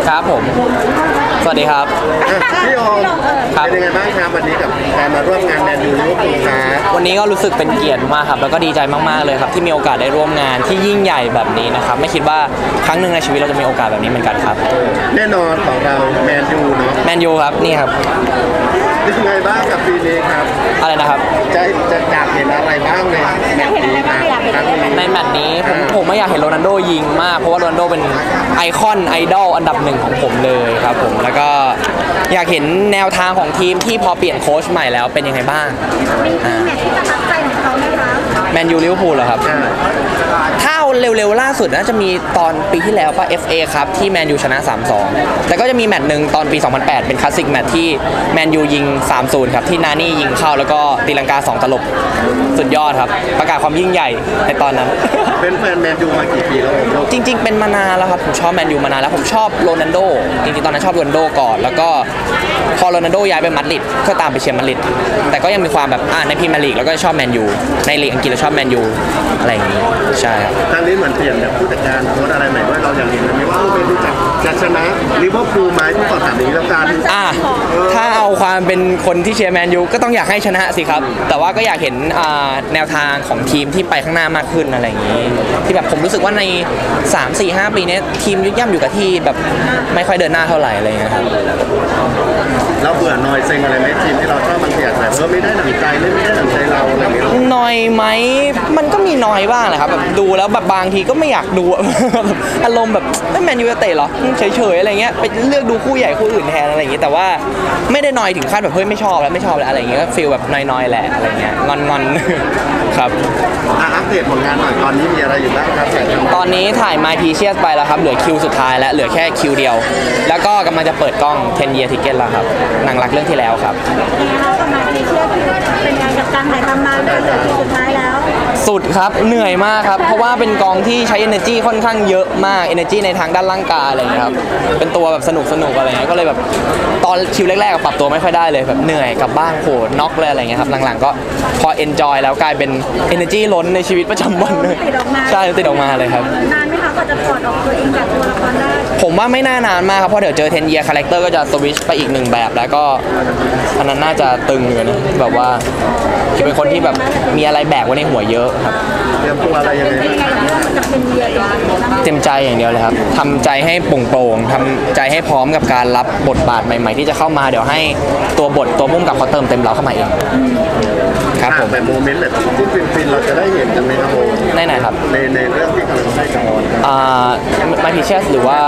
ครับผมสวัสดีครับพี่โอมเป็นยังไงบ้างครับวันนี้กับการมาร่วมงานแมนยูลิเวอร์พูลครับวันนี้ก็รู้สึกเป็นเกียรติมากครับแล้วก็ดีใจมากๆเลยครับที่มีโอกาสได้ร่วมงานที่ยิ่งใหญ่แบบนี้นะครับไม่คิดว่าครั้งหนึ่งในชีวิตเราจะมีโอกาสแบบนี้เหมือนกันครับแน่นอนของเราแมนยูเนาะแมนยูครับนี่ครับเป็นยังไงบ้างกับปีนี้ครับอะไรนะครับจะอยากเห็นอะไรบ้างในแมตช์นี้ครับในแมตช์นี้ผมไม่อยากเห็นโรนัลโดยิงมากเพราะว่าโรนัลโดเป็นไอคอนไอดอลอันดับหนึ่งของผมเลยครับผมแล้วก็อยากเห็นแนวทางของทีมที่พอเปลี่ยนโค้ชใหม่แล้วเป็นยังไงบ้างมีแมตช์ที่ประทับใจของเขาไหมคะแมนยูลิเวอร์พูลเหรอครับถ้าเร็วๆล่าสุดน่าจะมีตอนปีที่แล้วป่ะ FA ครับที่แมนยูชนะ 3-2 แล้วก็จะมีแมตช์หนึ่งตอนปี 2008 เป็นคลาสสิกแมตช์ที่แมนยูยิง 3-0 ครับที่นานี่ยิงเข้าแล้วก็ตีลังกา2ตลบสุดยอดครับประกาศความยิ่งใหญ่ในตอนนั้นเป็นแฟนแมนยูมากี่ปีแล้วจริงๆเป็นมานานแล้วครับผมชอบแมนยูมานานแล้วผมชอบโรนัลโดจริงๆตอนนั้นชอบโรนัลโดก่อนแล้วก็พอโรนัลโดย้ายไปมาดริดก็ตามไปเชียร์มาดริดแต่ก็ยังมีความแบบในพรีเมียร์ลีกแล้วก็ชอบแมนยูในลีกอังกฤษเราชอบแมนยูอะไรอย่างนี้ใช่ครับทางนี้เหมือนเปลี่ยนแบบผู้จัดการโค้ชอะไรใหม่ด้วยเราอยากเห็นไหมว่าเป็นผู้จัดจะชนะลิเวอร์พูลไหมผู้ต่อถามนี้แล้วกันถ้าเอาความเป็นคนที่เชียร์แมนยูก็ต้องอยากให้ชนะสิครับแต่ว่าก็อยากเห็นแนวทางของทีมที่ไปข้างหน้ามากขึ้นอะไรอย่างนี้ที่แบบผมรู้สึกว่าใน 3-4-5 ปีนี้ทีมยึดย่ำอยู่กับที่แบบไม่ค่อยเดินหน้าเท่าไหร่อะไรอย่างเงี้ยครับเราเบื่อนอยเซ็งอะไรไหมทีมที่เราชอบบางทีอาจจะไม่ได้หนังใจไม่ได้หนังใจเราอะไรอย่างเงี้ยนอยไหมมันก็มีนอยบ้างแหละครับแบบดูแล้วแบบบางทีก็ไม่อยากดูอารมณ์แบบแมนยูจะเตะเหรอเฉยๆอะไรเงี้ยไปเลือกดูคู่ใหญ่คู่อื่นแทนอะไรอย่างเงี้ยแต่ว่าไม่ได้นอยถึงขั้นแบบเฮ้ยไม่ชอบแล้วอะไรอย่างเงี้ยก็ฟีลแบบนอยๆแหละอะไรเงี้ยงอนๆครับอัปเดตผลงานหน่อยตอนนี้มีอะไรอยู่บ้างครับตอนนี้ถ่าย My Precious ไปแล้วครับเหลือคิวสุดท้ายแล้วเหลือแค่คิวเดียวแล้วก็กำลังจะเปิดกล้อง 10 Year Ticket แล้วครับหนังรักเรื่องที่แล้วครับเรากำลังเชื่อเป็นไงกับการถ่ายทำมาเหลือคิวสุดท้ายแล้วสุดครับเหนื่อยมากครับเพราะว่าเป็นกองที่ใช้ energy ค่อนข้างเยอะมาก energy ในทางด้านร่างกายอะไรอย่างเงี้ยครับเป็นตัวแบบสนุกอะไรเงี้ยก็เลยแบบตอนคิวแรกๆปรับตัวไม่ค่อยได้เลยแบบเหนื่อยกลับบ้านโหน็อกเลยอะไรเงี้ยครับหลังๆก็พอ enjoy แล้วกลายเป็น energy ล้นในชีวิตประจำวันเลยใช่ติดออกมาเลยครับนานไหมคะกว่าจะถอดออกตัวเองจากตัวละครได้ผมว่าไม่น่านานมากครับเพราะเดี๋ยวเจอ10 year character ก็จะสวิชไปอีกหนึ่งแบบแล้วก็อันนั้นน่าจะตึงอยู่นะแบบว่าจะเป็นคนที่แบบมีอะไรแบกไว้ในหัวเยอะครับเตรียมตัวอะไรยังไงเต็มใจอย่างเดียวเลยครับทำใจให้โปร่งๆทำใจให้พร้อมกับการรับบทบาทใหม่ๆที่จะเข้ามาเดี๋ยวให้ตัวบทตัวพุ่มกับเขาเติมเต็มเราเข้ามาเองครับผมแบบโมเมนต์แบบที่ฟินๆเราจะได้เห็นกันไหมครับผมในไหนครับในเรื่องที่กำลังได้จะออน My Precious หรือว่า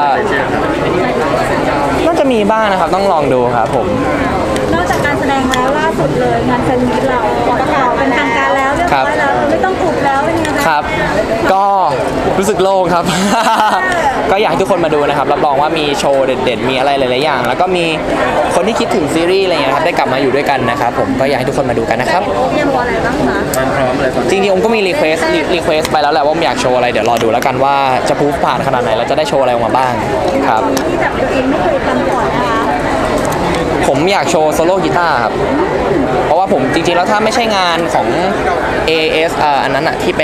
น่าจะมีบ้างนะครับต้องลองดูครับผมนอกจากการแสดงแล้วล่าสุดเลยงานแฟนมีตเราประกาศเป็นทางการแล้วเรียบร้อยแล้วไม่ต้องอุบแล้วเป็นยังไงครับก็รู้สึกโล่งครับ ก็อยากให้ทุกคนมาดูนะครับรับรองว่ามีโชว์เด็ดๆมีอะไรหลายๆอย่างแล้วก็มีคนที่คิดถึงซีรีส์อะไรเงี้ยครับได้กลับมาอยู่ด้วยกันนะครับผมก็อยากให้ทุกคนมาดูกันนะครับเตรียมอะไรบ้างคะความพร้อมอะไรจริงๆผมก็มีรีเควสไปแล้วแหละว่าผมอยากโชว์อะไรเดี๋ยวรอดูแล้วกันว่าจะพูดผ่านขนาดไหนเราจะได้โชว์อะไรออกมาบ้างครับที่แบบตัวเองไม่เคยทำก่อนนะคะผมอยากโชว์โซโล่กีตาร์ครับเพราะว่าผมจริงๆแล้วถ้าไม่ใช่งานของ AS อันนั้นอะที่เป็น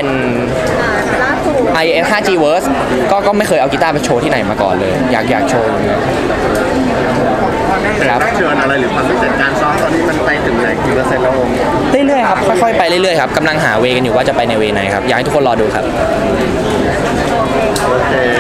IS 5G Verse ก็ไม่เคยเอากีตาร์ไปโชว์ที่ไหนมาก่อนเลยอยากโชว์ครับเชิญอะไรหรือความพิเศษการซ้อมตอนนี้มันไปถึงไหนกี่เปอร์เซ็นต์แล้วเรื่อยๆครับค่อยๆไปเรื่อยๆครับกำลังหาเวกันอยู่ว่าจะไปในเวไหนครับอยากให้ทุกคนรอดูครับโอเค